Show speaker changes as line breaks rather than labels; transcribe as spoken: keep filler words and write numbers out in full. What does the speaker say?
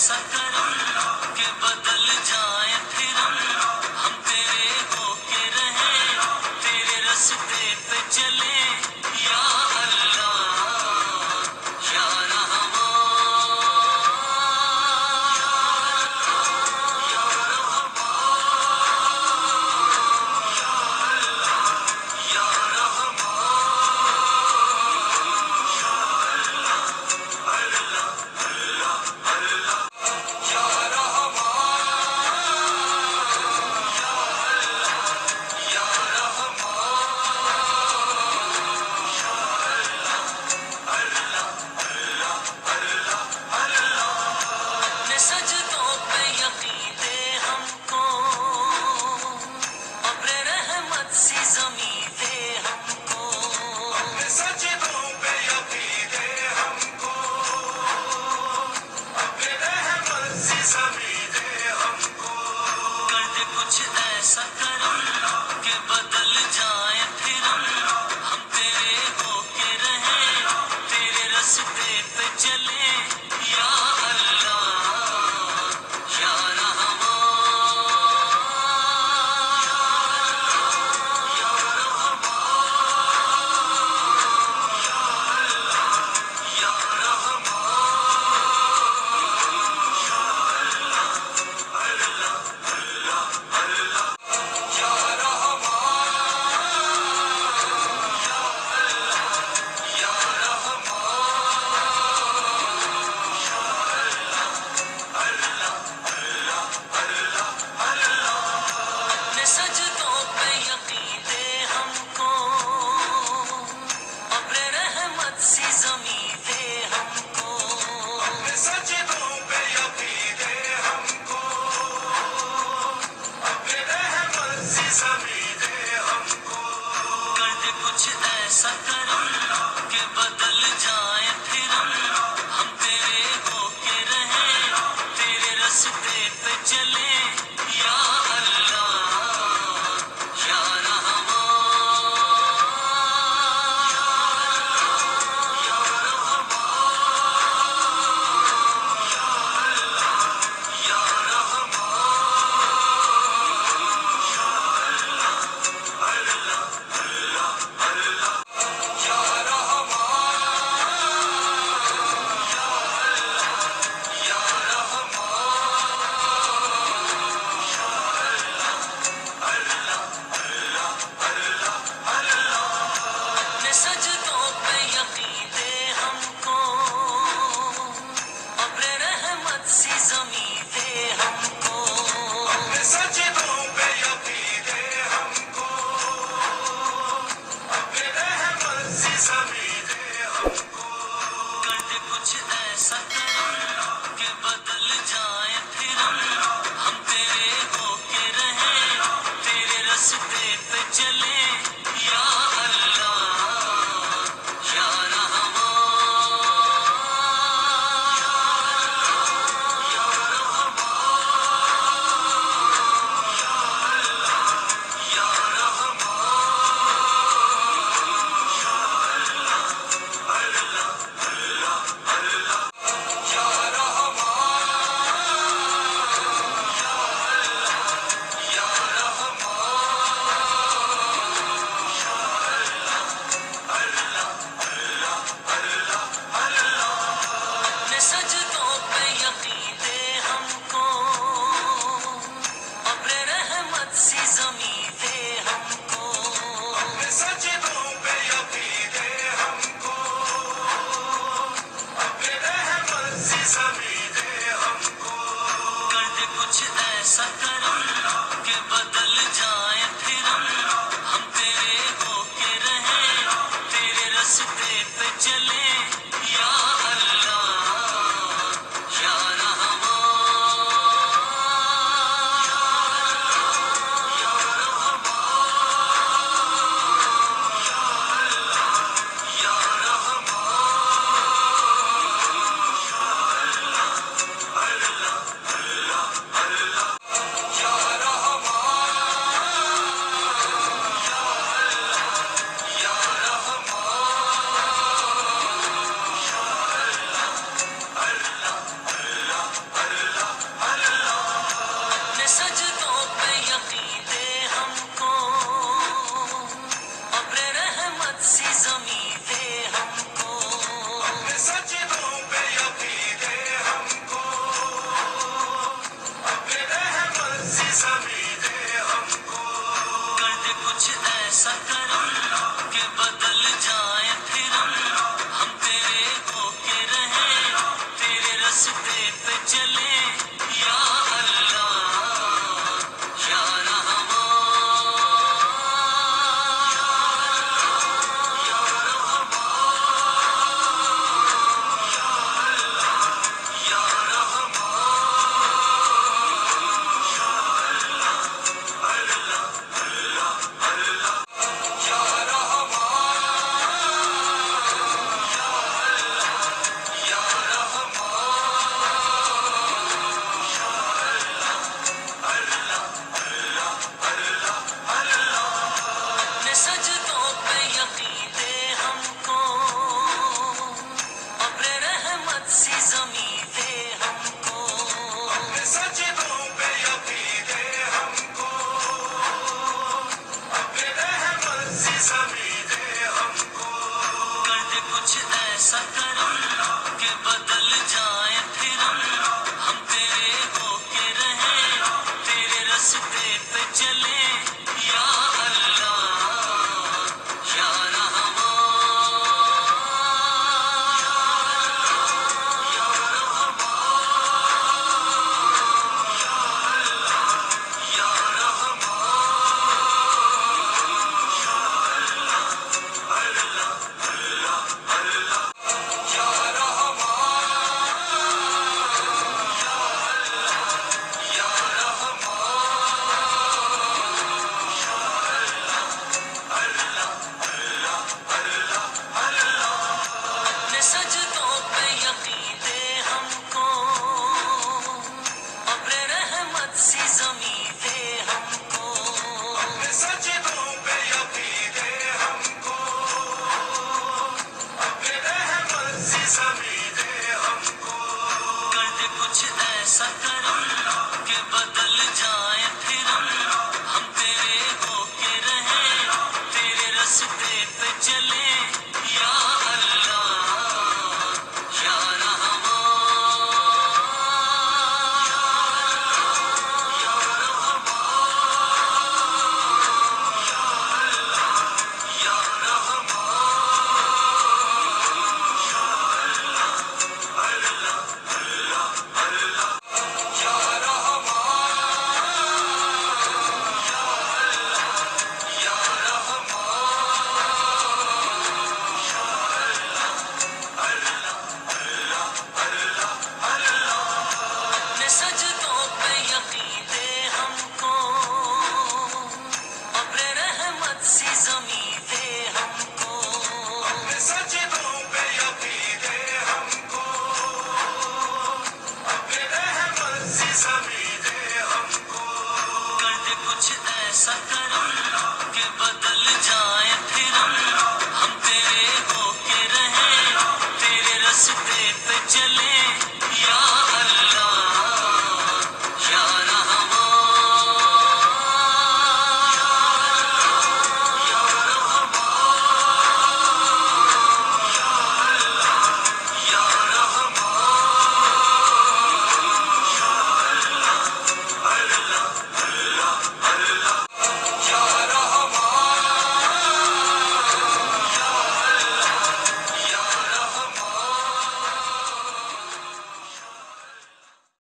ایسا کرم کہ بدل جائیں پھر ہم تیرے ہو کے رہیں تیرے رستے پہ چلیں یا اللہ یا رحمان یا اپنے سجدوں پہ یقین دے ہم کو ابر رحمت سی زمین دے ہم کو اپنے سجدوں پہ یقین دے ہم کو ابر رحمت سی زمین دے ہم کو کر دے کچھ ایسا کرم کہ بدل جائیں پھر ہم تیرے ہو کے رہیں تیرے رستے پہ چلیں یا اللہ یا رحمان یا اپنے سجدوں پہ یقین دے ہم کو ابر رحمت سی زمین دے ہم کو اپنے سجدوں پہ یقین دے ہم کو ابر رحمت سی زمین دے ہم کو کر دے کچھ ایسا کرم کہ بدل جائیں پھر ہم تیرے ہو کے رہیں تیرے رستے پہ چلیں یا اللہ یا رحمان یا رحمان ایسا کرم کہ بدل جائیں پھر ہم تیرے ہو کے رہیں تیرے راستے پہ چلے یا اللہ یا رحمان یا سج